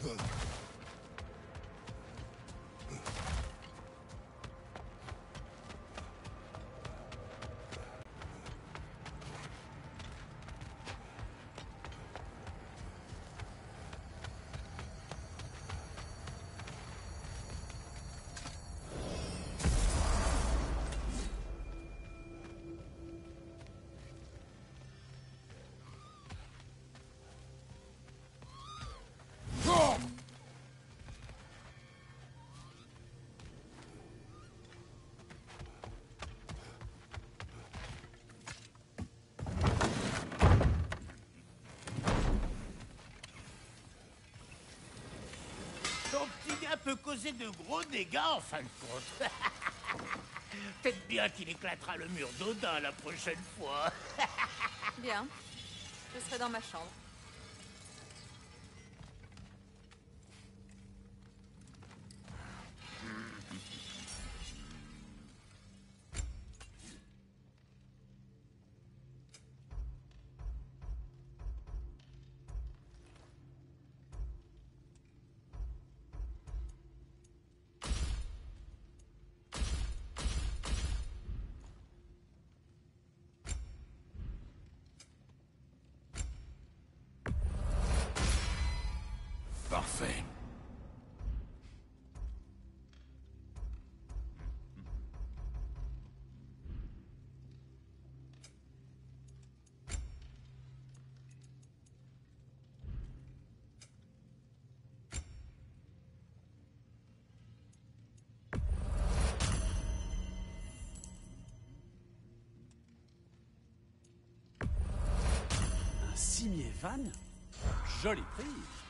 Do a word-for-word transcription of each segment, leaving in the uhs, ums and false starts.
Ton petit gars peut causer de gros dégâts en fin de compte. Peut-être bien qu'il éclatera le mur d'Odin la prochaine fois. Bien. Je serai dans ma chambre. Parfait. Un cimier van? Jolie prise.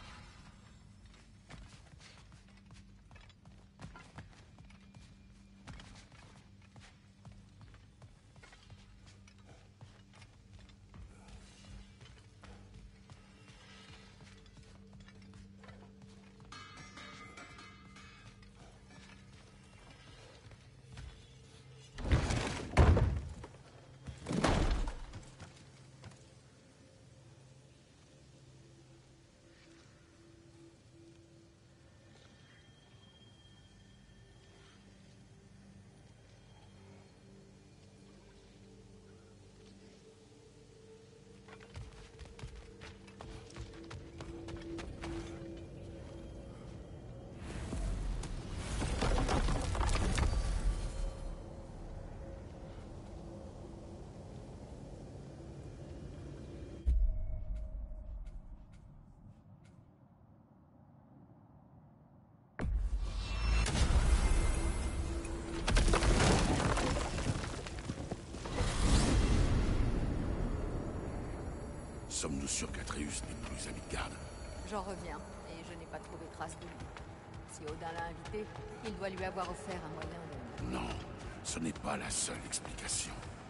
Sommes-nous sûrs qu'Atreus n'est plus ami de garde? J'en reviens, et je n'ai pas trouvé trace de lui. Si Odin l'a invité, il doit lui avoir offert un moyen de... Non, ce n'est pas la seule explication.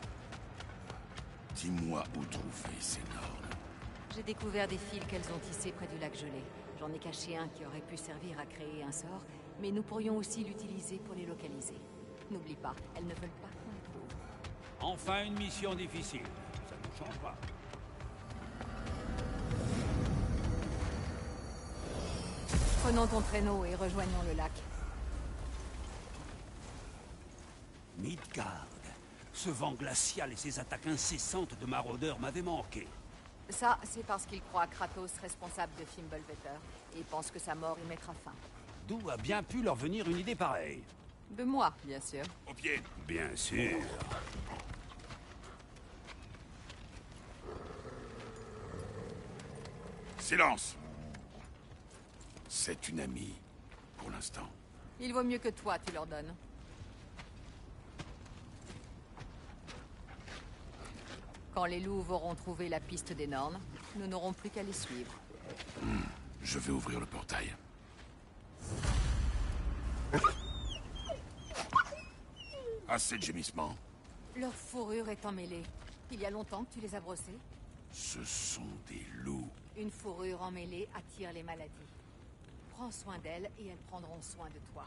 Dis-moi où trouver ces normes. J'ai découvert des fils qu'elles ont tissés près du lac gelé. J'en ai caché un qui aurait pu servir à créer un sort, mais nous pourrions aussi l'utiliser pour les localiser. N'oublie pas, elles ne veulent pas qu'on les trouve. Enfin une mission difficile. Ça ne change pas. Prenons ton traîneau et rejoignons le lac. Midgard. Ce vent glacial et ces attaques incessantes de maraudeurs m'avaient manqué. Ça, c'est parce qu'il croit Kratos responsable de Fimbulvetter, et pense que sa mort y mettra fin. D'où a bien pu leur venir une idée pareille? De moi, bien sûr. Au pied. Bien sûr. Silence. C'est une amie, pour l'instant. Il vaut mieux que toi, tu leur donnes. Quand les loups auront trouvé la piste des Nornes, nous n'aurons plus qu'à les suivre. Hmm, je vais ouvrir le portail. Assez de gémissements. Leur fourrure est emmêlée. Il y a longtemps que tu les as brossés? Ce sont des loups. Une fourrure emmêlée attire les maladies. Prends soin d'elles et elles prendront soin de toi.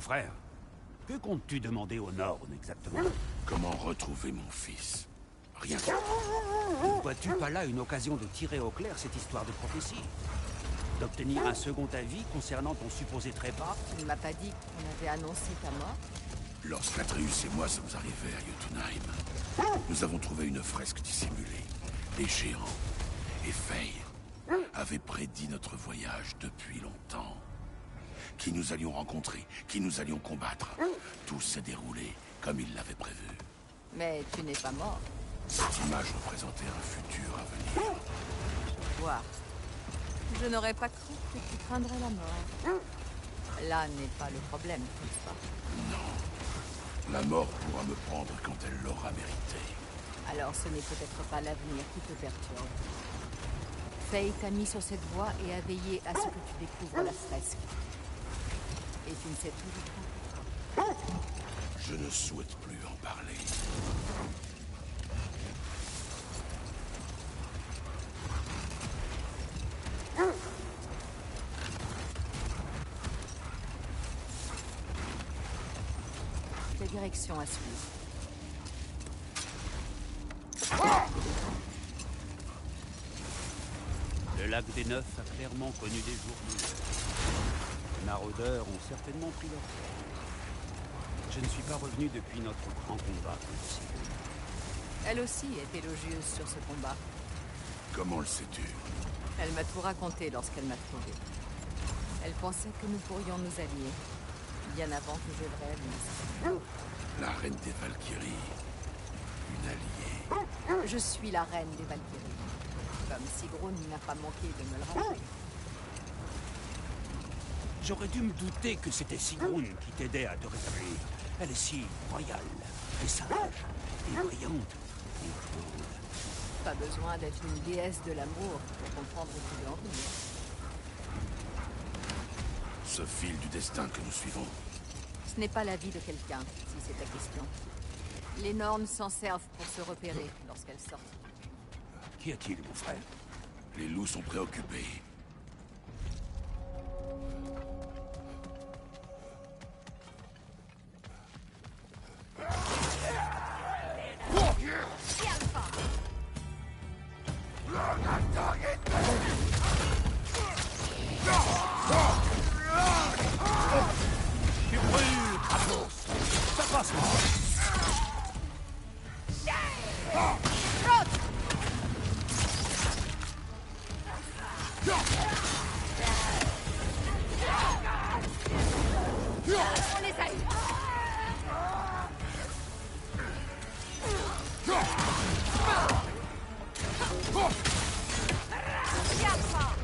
frère. Que comptes-tu demander au Norn, exactement? Comment retrouver mon fils? Rien. Ne vois-tu pas là une occasion de tirer au clair cette histoire de prophétie? D'obtenir un second avis concernant ton supposé trépas? Tu ne m'as pas dit qu'on avait annoncé ta mort? Lorsqu'Atreus et moi sommes arrivés à Jotunheim, nous avons trouvé une fresque dissimulée. Les géants et Faye avaient prédit notre voyage depuis longtemps. Qui nous allions rencontrer, qui nous allions combattre. Tout s'est déroulé comme ils l'avaient prévu. Mais tu n'es pas mort. Cette image représentait un futur à venir. Voir. Je n'aurais pas cru que tu craindrais la mort. Là n'est pas le problème, n'est-ce pas? Non. La mort pourra me prendre quand elle l'aura mérité. Alors ce n'est peut-être pas l'avenir qui te perturbe. Faye t'a mis sur cette voie et a veillé à ce que tu découvres la fresque. Et tu ne sais toujours pas. Je ne souhaite plus en parler. La direction à suivre. Le lac des Neufs a clairement connu des jours meilleurs. Les maraudeurs ont certainement pris leur temps. Je ne suis pas revenu depuis notre grand combat contre Sigurd. Elle aussi est élogieuse sur ce combat. Comment le sais-tu? Elle m'a tout raconté lorsqu'elle m'a trouvé. Elle pensait que nous pourrions nous allier, bien avant que je le réalise. La reine des Valkyries. Une alliée. Je suis la reine des Valkyries. Comme Sigrun n'a pas manqué de me le rappeler. J'aurais dû me douter que c'était Sigrun qui t'aidait à te rétablir. Elle est si royale, et sage, et brillante. Pas besoin d'être une déesse de l'amour pour comprendre où tu veux en venir. Ce fil du destin que nous suivons. Ce n'est pas la vie de quelqu'un, si c'est ta question. Les Norns s'en servent pour se repérer lorsqu'elles sortent. Qu'y a-t-il, mon frère? Les loups sont préoccupés. Tu brûles, Kratos! Ça passe, moi! On les a eu. Oh!